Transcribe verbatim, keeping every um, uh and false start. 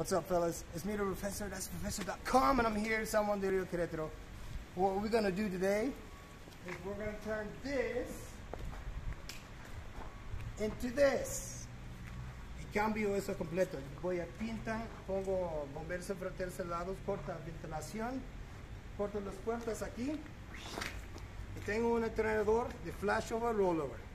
What's up, fellas? It's me, the Professor. That's Professor dot com, and I'm here in San Juan de Rio Querétaro. What we're gonna do today is we're gonna turn this into this. Y cambio eso completo. Voy a pintar, pongo bomberos enfrente lados, corta ventilación, corto las puertas aquí y tengo un entrenador de flashover rollover.